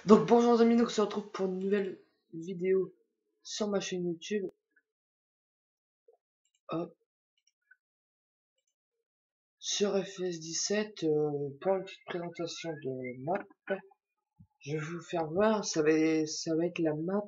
Donc bonjour les amis, nous on se retrouve pour une nouvelle vidéo sur ma chaîne YouTube. Hop. Sur FS17, pour une petite présentation de map, je vais vous faire voir, ça va être la map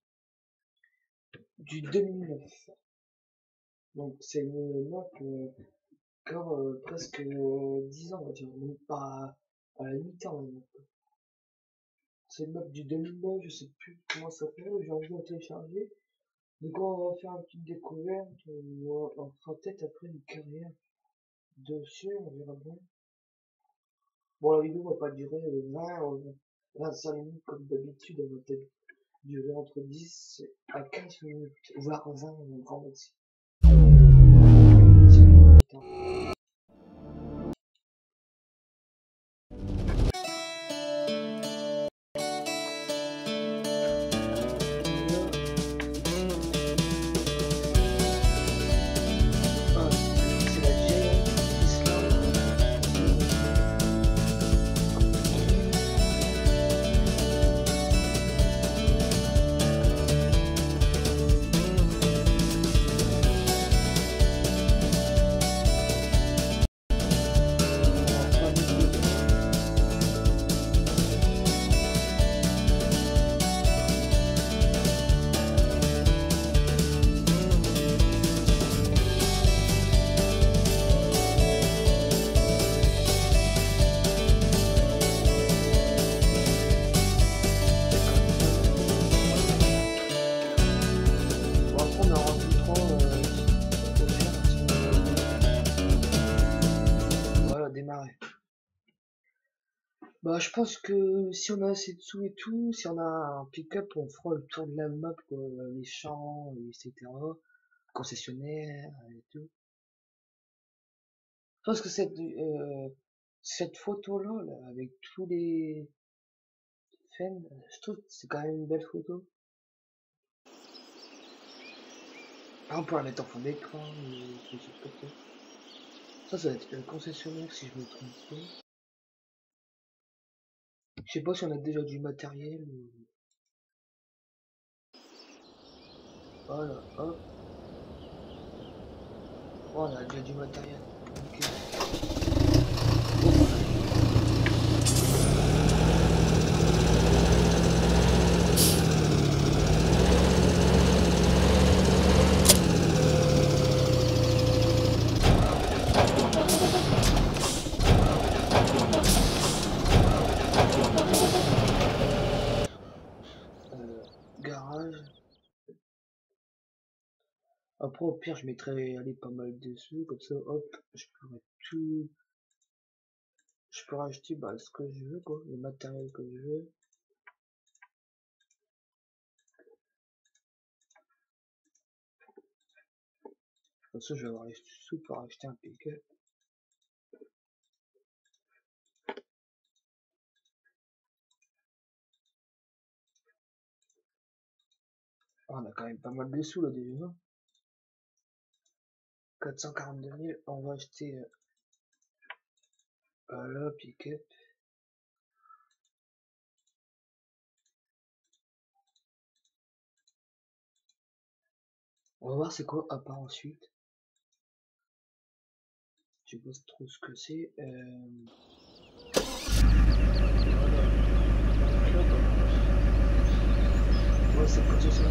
du 2009. Donc c'est une map encore presque 10 ans on va dire, même pas à la mi-temps. C'est une map du 2009, je sais plus comment ça s'appelle, j'ai envie de la télécharger. Donc on va faire une petite découverte, on fera peut-être après une carrière dessus, on verra bien. Bon, la vidéo va pas durer 25 minutes comme d'habitude, elle va peut-être durer entre 10 à 15 minutes, voire 20 en grand maxi. Démarrer. Bah, je pense que si on a assez de sous et tout, si on a un pick-up, on fera le tour de la map, quoi, les champs, etc. Concessionnaire et tout. Je pense que cette photo-là, là, avec tous les fans, je trouve que c'est quand même une belle photo. On peut la mettre en fond d'écran, ça va être un concessionnaire si je me trompe pas. Je sais pas si on a déjà du matériel ou... Voilà, hop. Oh, on a déjà du matériel. Okay. Garage. Après au pire je mettrais aller pas mal dessous, comme ça hop, je pourrais acheter ce que je veux, quoi, le matériel que je veux. Comme ça je vais avoir les sous pour acheter un pick-up. On a quand même pas mal de sous là déjà. 442 000, on va acheter le pick-up. On va voir c'est quoi à part ensuite. Je sais pas trop ce que c'est. Ouais, c'est pas tout ça.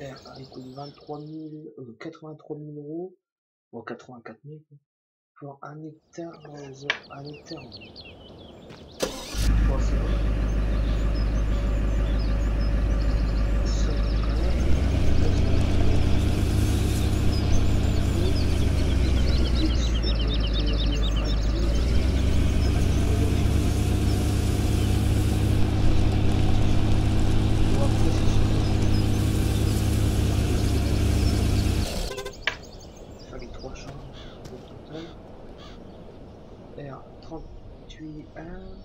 hectare, il coûte 83 000 euros, bon 84 000 pour un hectare, un hectare. Bon, ça va. R 38 heures,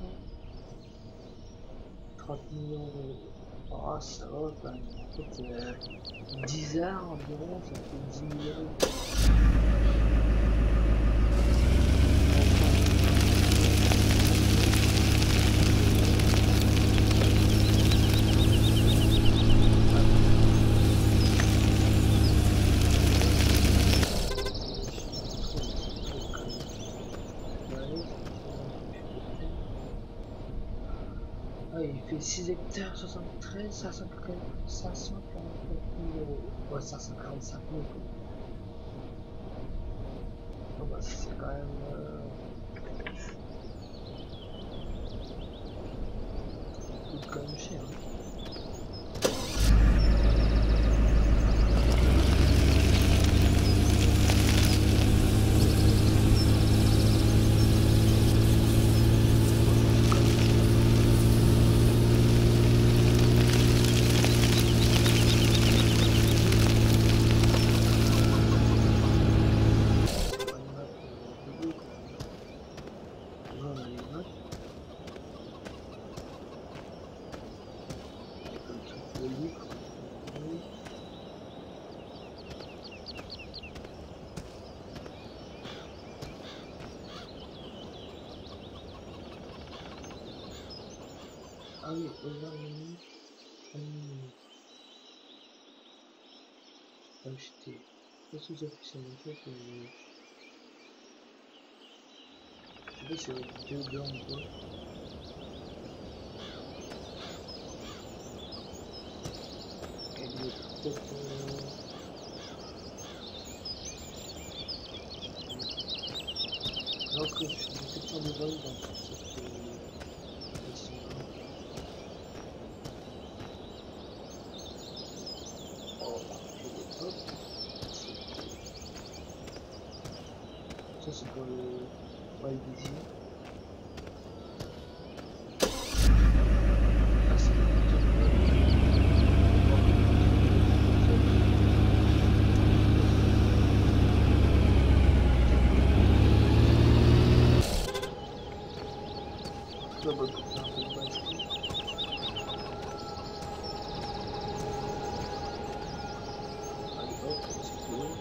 30 millions d'euros. Oh, ça va quand même. En fait, 10 heures environ, ça fait 10 000 euros. Ah, il fait 6 hectares, 73, 544 000 euros. Ouais, 545 000. Bon, bah, c'est quand même. Ça coûte quand même cher. Hein. Ah oui, acheter. Qu'est-ce que j'ai fait sur mon truc je sais pas si c'est deux blancs ou quoi. Elle est peut-être. Alors que je suis détecteur de vol dans cette version-là. Oh, hop. Ça c'est pour le wild vision. Ah, c'est le pour faire un peu de base. Allez hop, c'est cool.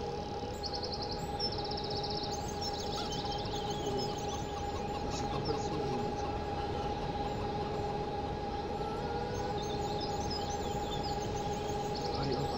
C'est pas facile. Allez hop,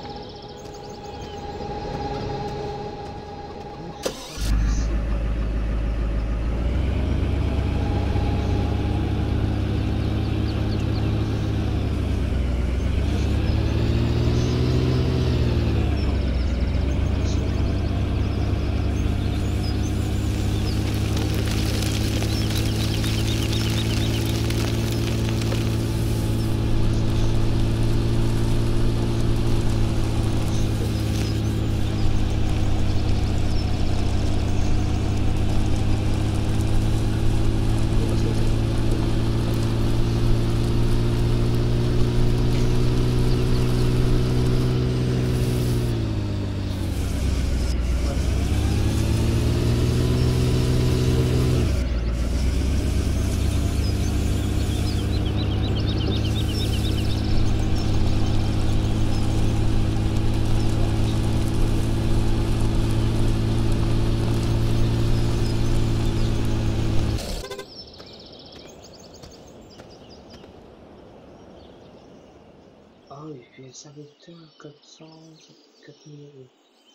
ah, il fait 5 hectares, 4 000 euros.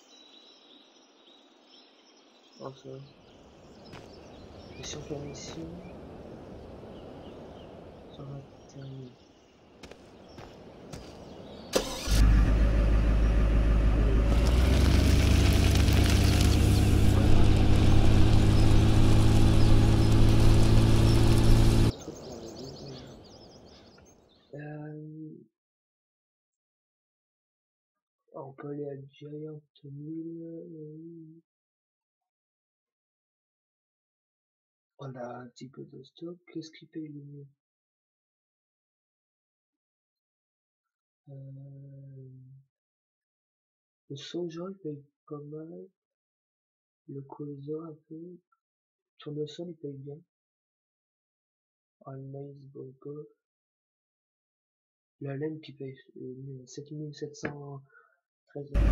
Oh, ça va. Et si on fait une mission, ça va terminer. On peut aller à Giant Mill. On a un petit peu de stock. Qu'est-ce qui paye le mieux? Le soja il paye pas mal. Le colza un peu. Le tournesol il paye bien. Le maïs boycott. La laine qui paye 7713 €.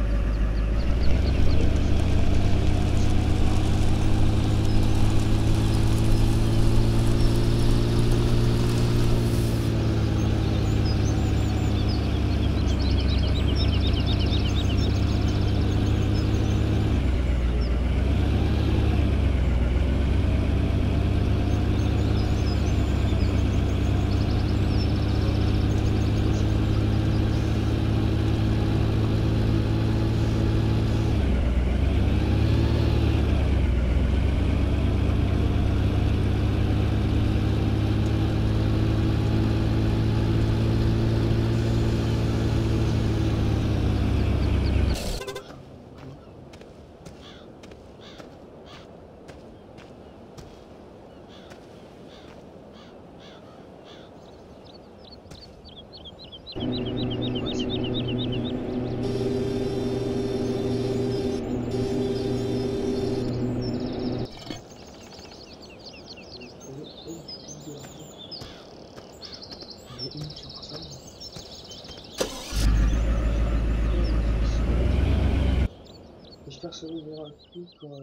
J'espère que ça vous aura plu pour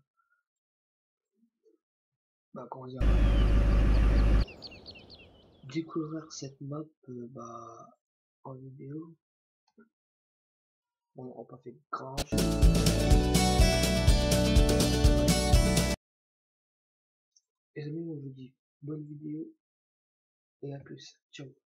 comment dire, découvrir cette map en vidéo. Bon, on n'a pas fait grand chose. Les amis, on vous dit bonne vidéo et à plus. Ciao.